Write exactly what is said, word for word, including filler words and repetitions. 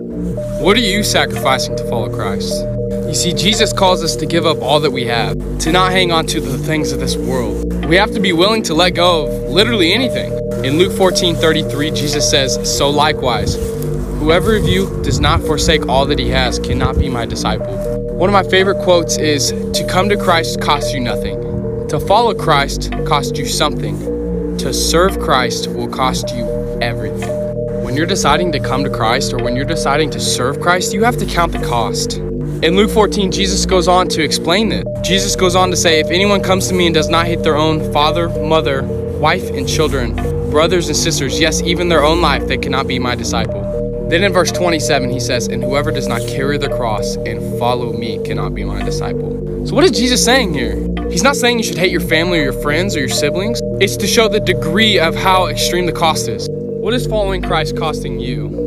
What are you sacrificing to follow Christ? You see, Jesus calls us to give up all that we have, to not hang on to the things of this world. We have to be willing to let go of literally anything. In Luke fourteen thirty-three, Jesus says, "So likewise, whoever of you does not forsake all that he has cannot be my disciple." One of my favorite quotes is, "To come to Christ costs you nothing. To follow Christ costs you something. To serve Christ will cost you everything." When you're deciding to come to Christ or when you're deciding to serve Christ, you have to count the cost. In Luke fourteen, Jesus goes on to explain this. Jesus goes on to say, "If anyone comes to me and does not hate their own father, mother, wife, and children, brothers and sisters, yes, even their own life, they cannot be my disciple." Then in verse twenty-seven, he says, "And whoever does not carry the cross and follow me cannot be my disciple." So what is Jesus saying here? He's not saying you should hate your family or your friends or your siblings. It's to show the degree of how extreme the cost is. What is following Christ costing you?